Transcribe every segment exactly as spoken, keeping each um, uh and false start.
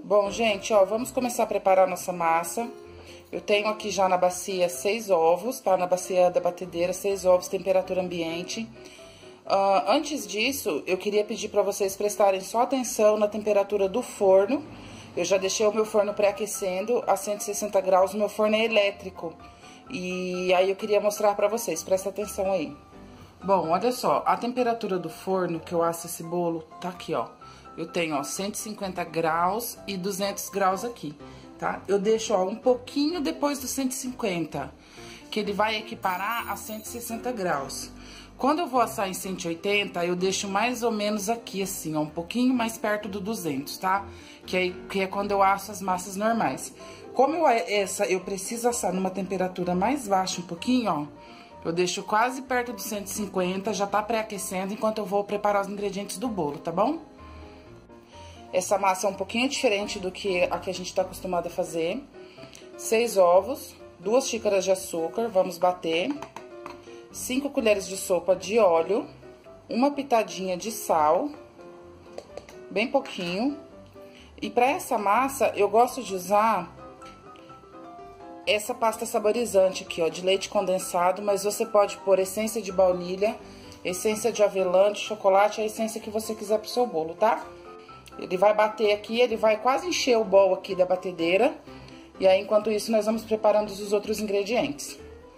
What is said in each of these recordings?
Bom, gente, ó, vamos começar a preparar a nossa massa. Eu tenho aqui já na bacia seis ovos, tá? Na bacia da batedeira, seis ovos, temperatura ambiente. Uh, antes disso, eu queria pedir pra vocês prestarem só atenção na temperatura do forno. Eu já deixei o meu forno pré-aquecendo a cento e sessenta graus, o meu forno é elétrico. E aí eu queria mostrar pra vocês, presta atenção aí. Bom, olha só, a temperatura do forno que eu asso esse bolo tá aqui, ó. Eu tenho, ó, cento e cinquenta graus e duzentos graus aqui, tá? Eu deixo, ó, um pouquinho depois dos cento e cinquenta, que ele vai equiparar a cento e sessenta graus. Quando eu vou assar em cento e oitenta, eu deixo mais ou menos aqui, assim, ó, um pouquinho mais perto do duzentos, tá? Que é, que é quando eu asso as massas normais. Como eu, essa eu preciso assar numa temperatura mais baixa um pouquinho, ó, eu deixo quase perto dos cento e cinquenta, já tá pré-aquecendo, enquanto eu vou preparar os ingredientes do bolo, tá bom? Essa massa é um pouquinho diferente do que a que a gente tá acostumado a fazer. Seis ovos, duas xícaras de açúcar, vamos bater. Cinco colheres de sopa de óleo, uma pitadinha de sal, bem pouquinho. E para essa massa, eu gosto de usar essa pasta saborizante aqui, ó, de leite condensado, mas você pode pôr essência de baunilha, essência de avelã, de chocolate, a essência que você quiser pro seu bolo, tá? Ele vai bater aqui, ele vai quase encher o bol aqui da batedeira. E aí, enquanto isso, nós vamos preparando os outros ingredientes.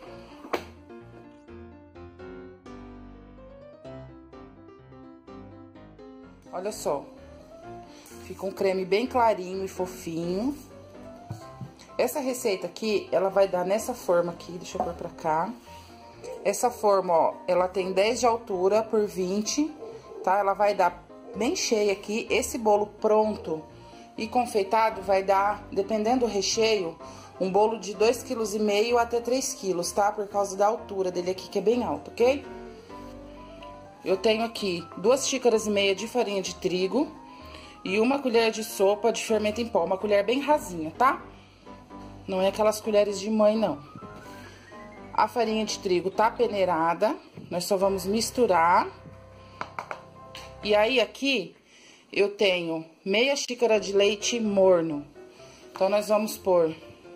Olha só. Fica um creme bem clarinho e fofinho. Essa receita aqui, ela vai dar nessa forma aqui, deixa eu pôr pra cá. Essa forma, ó, ela tem dez de altura por vinte, tá? Ela vai dar bem cheia aqui. Esse bolo pronto e confeitado vai dar, dependendo do recheio, um bolo de dois vírgula cinco quilos até três quilos, tá? Por causa da altura dele aqui, que é bem alto, ok? Eu tenho aqui duas xícaras e meia de farinha de trigo e uma colher de sopa de fermento em pó, uma colher bem rasinha, tá? Não é aquelas colheres de mãe, não. A farinha de trigo tá peneirada, nós só vamos misturar. E aí, aqui, eu tenho meia xícara de leite morno. Então, nós vamos pôr...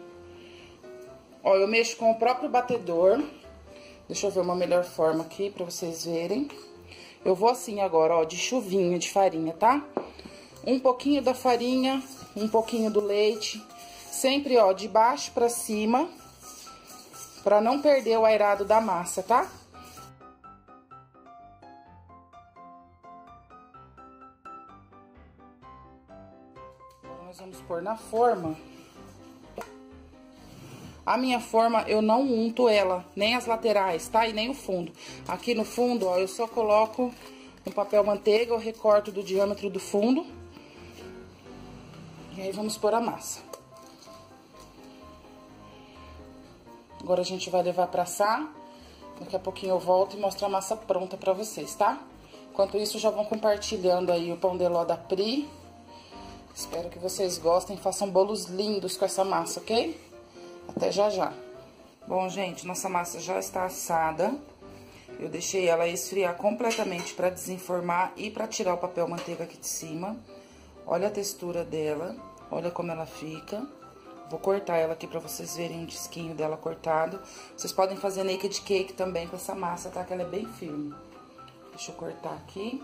Ó, eu mexo com o próprio batedor. Deixa eu ver uma melhor forma aqui pra vocês verem. Eu vou assim agora, ó, de chuvinha de farinha, tá? Um pouquinho da farinha, um pouquinho do leite. Sempre, ó, de baixo pra cima, pra não perder o aerado da massa, tá? Nós vamos pôr na forma. A minha forma, eu não unto ela, nem as laterais, tá? E nem o fundo. Aqui no fundo, ó, eu só coloco um papel manteiga, eu recorto do diâmetro do fundo. E aí, vamos pôr a massa. Agora, a gente vai levar pra assar. Daqui a pouquinho eu volto e mostro a massa pronta pra vocês, tá? Enquanto isso, já vão compartilhando aí o pão de ló da Pri. Espero que vocês gostem, façam bolos lindos com essa massa, ok? Até já já. Bom, gente, nossa massa já está assada. Eu deixei ela esfriar completamente para desenformar e para tirar o papel manteiga aqui de cima. Olha a textura dela, olha como ela fica. Vou cortar ela aqui para vocês verem um disquinho dela cortado. Vocês podem fazer naked cake também com essa massa, tá? Que ela é bem firme. Deixa eu cortar aqui.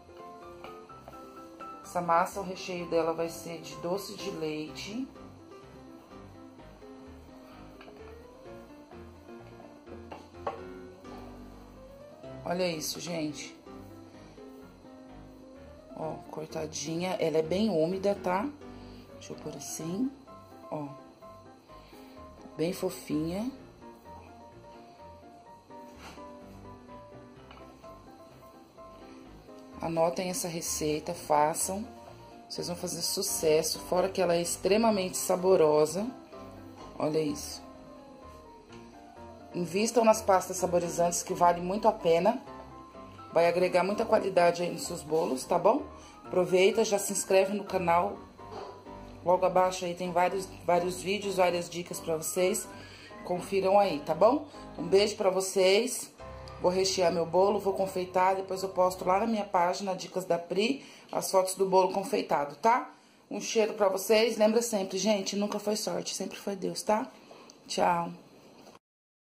Essa massa, o recheio dela vai ser de doce de leite. Olha isso, gente. Ó, cortadinha. Ela é bem úmida, tá? Deixa eu pôr assim. Ó. Bem fofinha. Anotem essa receita, façam. Vocês vão fazer sucesso, fora que ela é extremamente saborosa. Olha isso. Invistam nas pastas saborizantes, que vale muito a pena. Vai agregar muita qualidade aí nos seus bolos, tá bom? Aproveita, já se inscreve no canal. Logo abaixo aí tem vários, vários vídeos, várias dicas pra vocês. Confiram aí, tá bom? Um beijo pra vocês. Vou rechear meu bolo, vou confeitar, depois eu posto lá na minha página, Dicas da Pri, as fotos do bolo confeitado, tá? Um cheiro pra vocês. Lembra sempre, gente, nunca foi sorte, sempre foi Deus, tá? Tchau.